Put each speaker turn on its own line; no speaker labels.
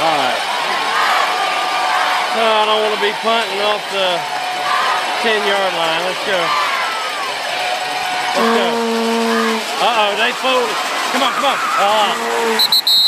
Alright. I don't want to be punting off the 10-yard line. Let's go. Let's go. Uh-oh, they folded. Come on, come on.